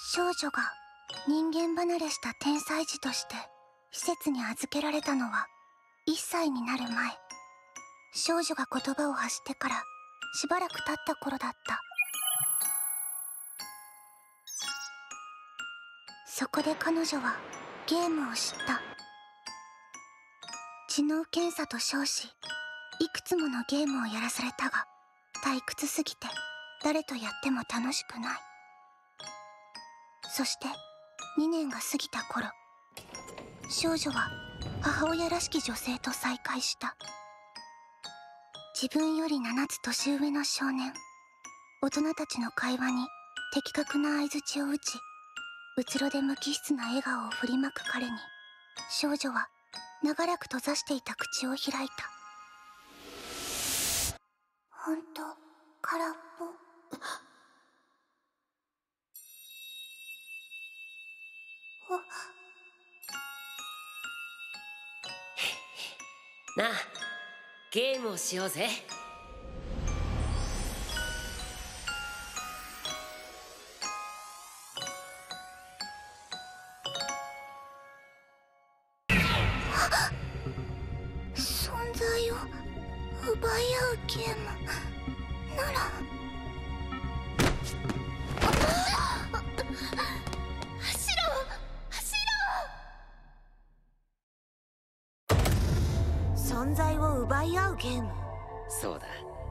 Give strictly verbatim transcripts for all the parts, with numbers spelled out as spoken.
少女が人間離れした天才児として施設に預けられたのはいっさいになる前。少女が言葉を発してからしばらく経った頃だった。そこで彼女はゲームを知った。知能検査と称し、いくつものゲームをやらされたが退屈すぎて誰とやっても楽しくない。そしてにねんが過ぎた頃、少女は母親らしき女性と再会した。自分よりななつ年上の少年。大人たちの会話に的確な相槌を打ち、うつろで無機質な笑顔を振りまく彼に、少女は長らく閉ざしていた口を開いた。ほんと空っぽ。 なあ、ゲームをしようぜ。 存在を奪い合うゲームなら。走ろう走ろう。 存在を奪い合うゲーム。 そうだ。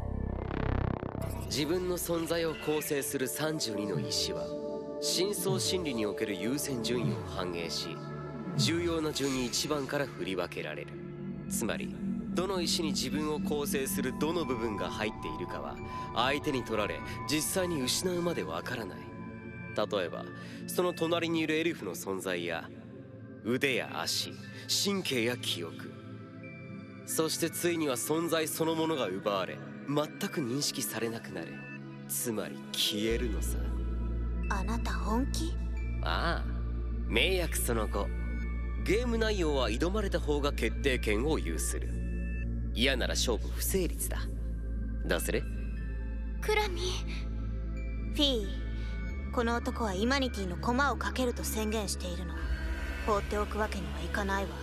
自分の存在を構成するさんじゅうにの石は深層心理における優先順位を反映し、重要な順にいちばんから振り分けられる。つまりどの石に自分を構成するどの部分が入っているかは相手に取られ実際に失うまでわからない。例えばその隣にいるエルフの存在や腕や足、神経や記憶、そしてついには存在そのものが奪われ全く認識されなくなる。つまり消えるのさ。 あなた本気？ ああ、名役そのご。ゲーム内容は挑まれた方が決定権を有する。嫌なら勝負不成立だ。どうする？ クラミ。 フィー、この男はイマニティの駒をかけると宣言しているの。放っておくわけにはいかないわ。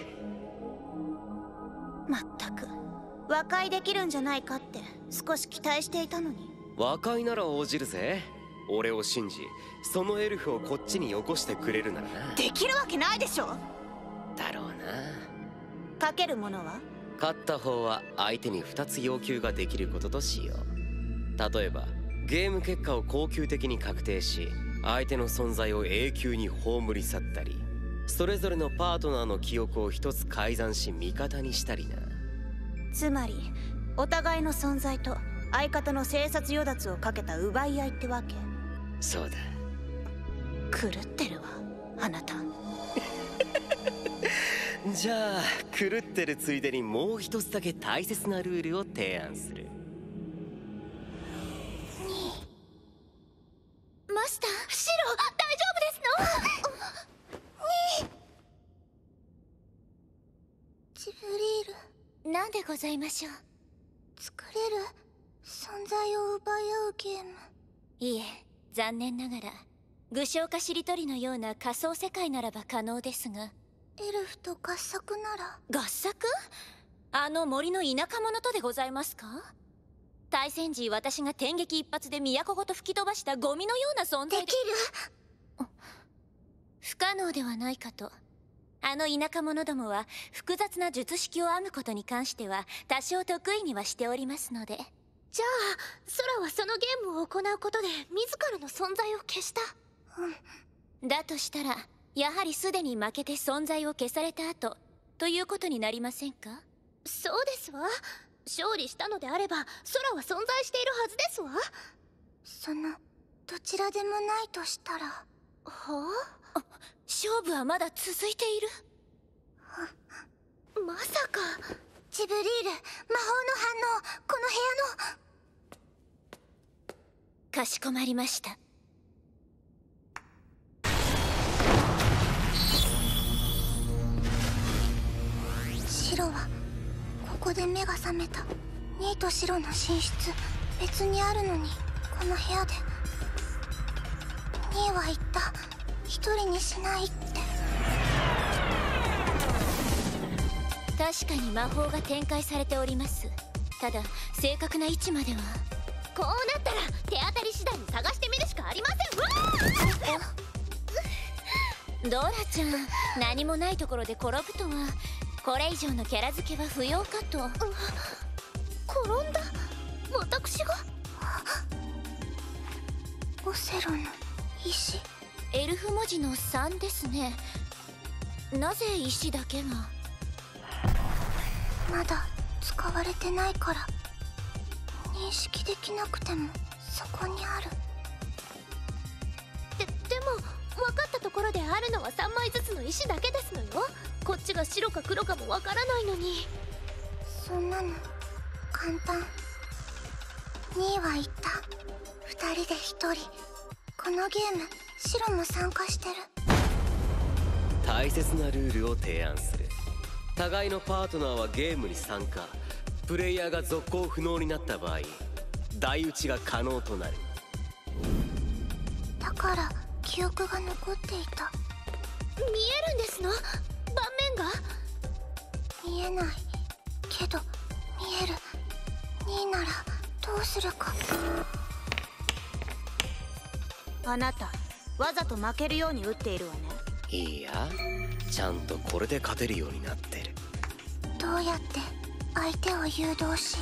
まったく和解できるんじゃないかって少し期待していたのに。 和解なら応じるぜ。俺を信じそのエルフをこっちによこしてくれるならな。 できるわけないでしょ。 だろうな。 かけるものは？ 勝った方は相手にふたつ要求ができることとしよう。例えばゲーム結果を恒久的に確定し相手の存在を永久に葬り去ったり、それぞれのパートナーの記憶を一つ改ざんし味方にしたりな。 つまりお互いの存在と相方の生殺与奪をかけた奪い合いってわけ？ そうだ。 狂ってるわあなた。 じゃあ狂ってるついでにもう一つだけ大切なルールを提案する。 マスター、シロ、大丈夫ですの？にジブリール、なんでございましょう。作れる存在を奪い合うゲーム。 いえ、残念ながら具象化しりとりのような仮想世界ならば可能ですが。 エルフと合作なら。 合作？あの森の田舎者とでございますか？対戦時私が天撃一発で都ごと吹き飛ばしたゴミのような存在で。 できる？ 不可能ではないかと。あの田舎者どもは複雑な術式を編むことに関しては多少得意にはしておりますので。 じゃあ空はそのゲームを行うことで自らの存在を消した。 うん。だとしたらやはりすでに負けて存在を消された後ということになりませんか？ そうですわ。勝利したのであれば空は存在しているはずですわ。そのどちらでもないとしたら。はあ？勝負はまだ続いている。 まさか。ジブリール、魔法の反応、この部屋の。 かしこまりました。 シロはここで目が覚めた。ニーとシロの寝室別にあるのにこの部屋で。 ニーは言った。一人にしないって。 確かに魔法が展開されております。ただ正確な位置までは。こうなったら手当たり次第に探してみるしかありませんわ。ドラちゃん、何もないところで転ぶとは。これ以上のキャラ付けは不要かと。 転んだ？私が？オセロの石。 エルフ文字のさんですね。なぜ石だけが？ まだ使われてないから認識できなくてもそこにある。 で、でも分かったところであるのはさんまいずつの石だけですのよ。こっちが白か黒かもわからないのに。 そんなの簡単。ニーは言った。二人で一人。このゲーム白も参加してる。 大切なルールを提案する。互いのパートナーはゲームに参加。プレイヤーが続行不能になった場合、台打ちが可能となる。 だから記憶が残っていた。 見えるんですの？盤面が？ 見えないけど見える。ニーならどうするか。 あなたわざと負けるように打っているわね。 いいや、ちゃんとこれで勝てるようになってる。 どうやって相手を誘導し。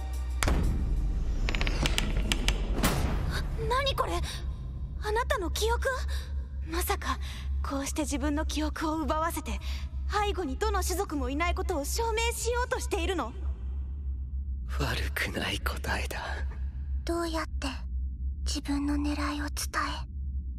何これ？あなたの記憶？まさかこうして自分の記憶を奪わせて背後にどの種族もいないことを証明しようとしているの？ 悪くない答えだ。 どうやって自分の狙いを伝え。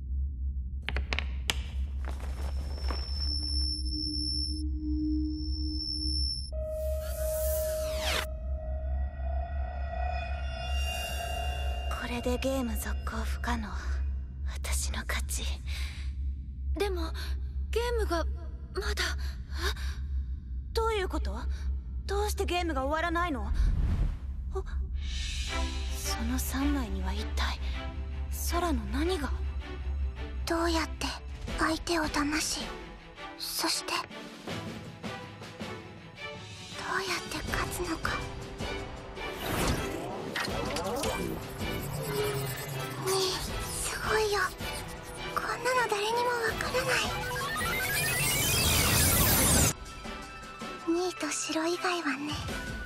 これでゲーム続行不可能。私の勝ち。でもゲームがまだ。どういうこと？どうしてゲームが終わらないの？そのさんまいには一体空の何が？ どうやって相手を騙し、そしてどうやって勝つのか。にー、すごいよ。こんなの誰にもわからない。にーと白以外はね。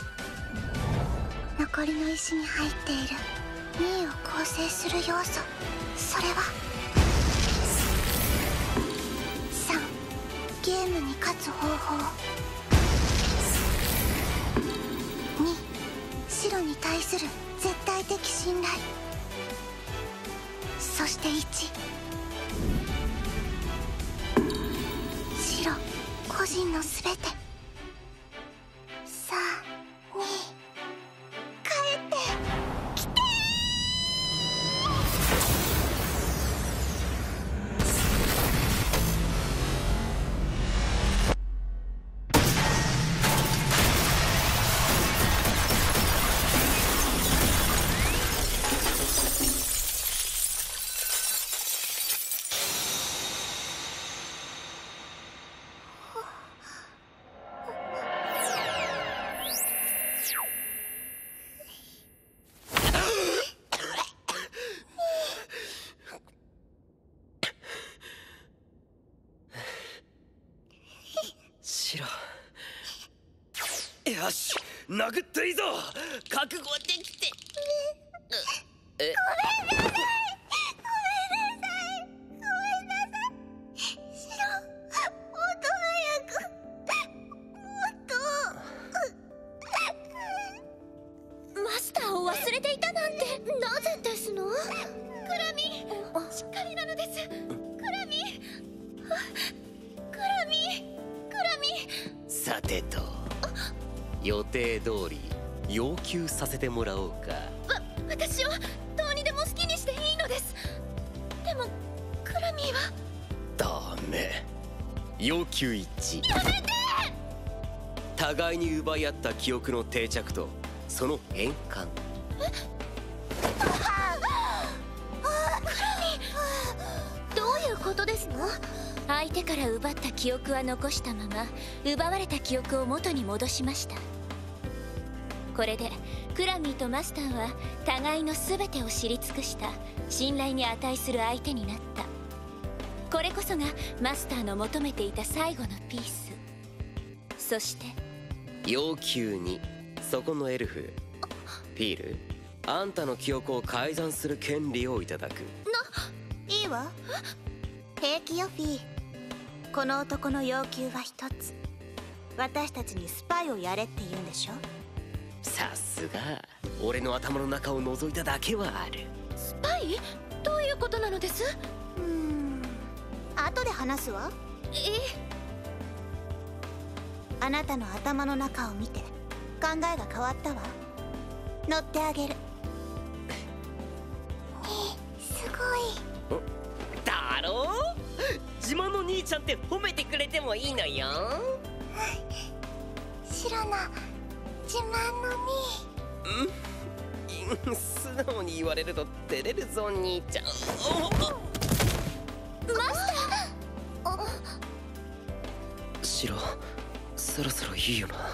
残りの石に入っているにーを構成する要素、それはさん、ゲームに勝つ方法。に、白に対する絶対的信頼。そしていち、白個人のすべて。さあ、に、帰ってきてよし、殴っていいぞ。覚悟できて。え、 ごめんなさい、ごめんなさい、ごめんなさい。白、もっと早く、もっと。 マスターを忘れていたなんて。なぜですの？クラミ、しっかりなのです。クラミ、クラミ、クラミ。 さてと、予定通り要求させてもらおうか。 わ、私はどうにでも好きにしていいのです。でもクラミーはダメ。要求一致。 やめて。 互いに奪い合った記憶の定着とその変換。 え？ああ、クラミー。 相手から奪った記憶は残したまま奪われた記憶を元に戻しました。これでクラミーとマスターは互いの全てを知り尽くした信頼に値する相手になった。これこそがマスターの求めていた最後のピース。そして要求に、そこのエルフピール、あんたの記憶を改ざんする権利をいただく。 いいわ。平気よフィー。この男の要求は一つ。私たちにスパイをやれって言うんでしょ。 さすが俺の頭の中を覗いただけはある。 スパイ？どういうことなのです？ うーん、後で話すわ。 え？ あなたの頭の中を見て考えが変わったわ。乗ってあげる。すごいだろう。自慢の兄ちゃんって褒めてくれてもいいのよ。 シロの自慢のうん、素直に言われると照れるぞ兄ちゃん。マスター。シロ、そろそろいいよな。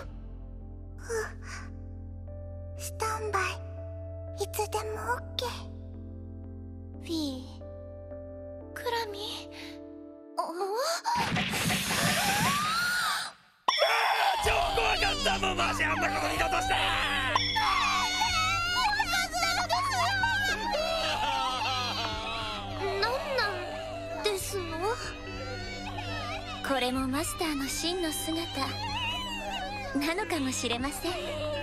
スタンバイいつでもオッケー。フィー。 クラミー。 超怖かった。もうマジあんなこと二度として。 なんなんですの？ これもマスターの真の姿なのかもしれません。